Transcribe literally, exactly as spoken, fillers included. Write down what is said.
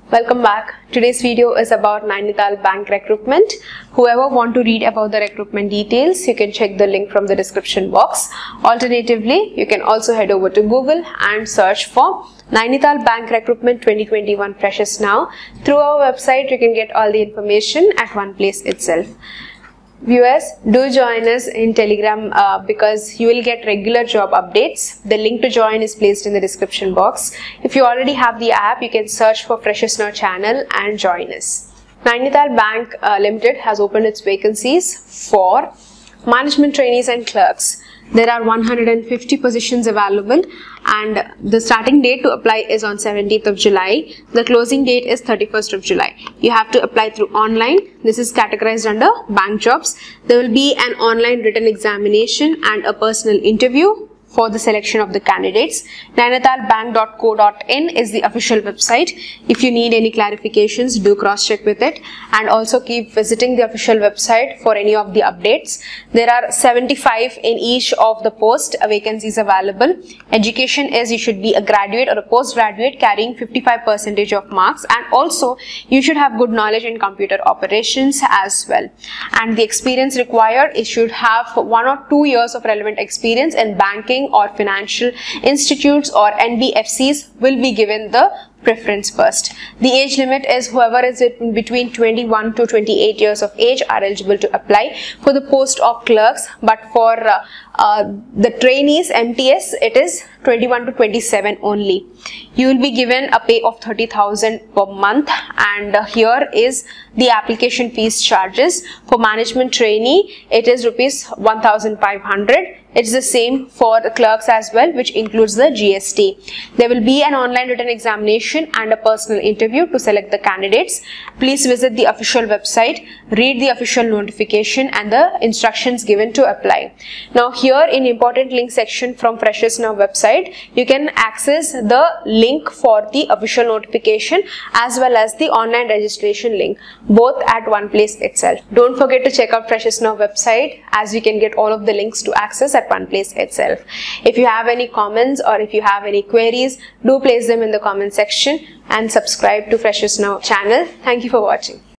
Welcome back. Today's video is about Nainital Bank recruitment. Whoever want to read about the recruitment details, you can check the link from the description box. Alternatively, you can also head over to Google and search for Nainital Bank Recruitment twenty twenty-one Freshers Now. Through our website, you can get all the information at one place itself. Viewers, do join us in Telegram uh, because you will get regular job updates. The link to join is placed in the description box. If you already have the app, you can search for Freshers Now channel and join us. Nainital Bank uh, Limited has opened its vacancies for management trainees and clerks. There are one hundred fifty positions available and the starting date to apply is on seventeenth of July. The closing date is thirty-first of July. You have to apply through online. This is categorized under bank jobs. There will be an online written examination and a personal interview for the selection of the candidates. nainital bank dot co dot in is the official website. If you need any clarifications, do cross check with it and also keep visiting the official website for any of the updates. There are seventy-five in each of the post vacancies available. Education is you should be a graduate or a postgraduate carrying fifty-five percent of marks, and also you should have good knowledge in computer operations as well. And the experience required, it should have one or two years of relevant experience in banking or financial institutes or N B F Cs will be given the preference first. The age limit is whoever is in between twenty-one to twenty-eight years of age are eligible to apply for the post of clerks, but for uh, uh, the trainees M T S it is twenty-one to twenty-seven only. You will be given a pay of thirty thousand per month, and uh, here is the application fees charges. For management trainee it is rupees one thousand five hundred. It's the same for the clerks as well, which includes the G S T. There will be an online written examination and a personal interview to select the candidates. Please visit the official website, read the official notification and the instructions given to apply. Now here in important link section from Freshers Now website, you can access the link for the official notification as well as the online registration link, both at one place itself. Don't forget to check out Freshers Now website, as you can get all of the links to access at one place itself. If you have any comments or if you have any queries, do place them in the comment section and subscribe to Freshers Now channel. Thank you for watching.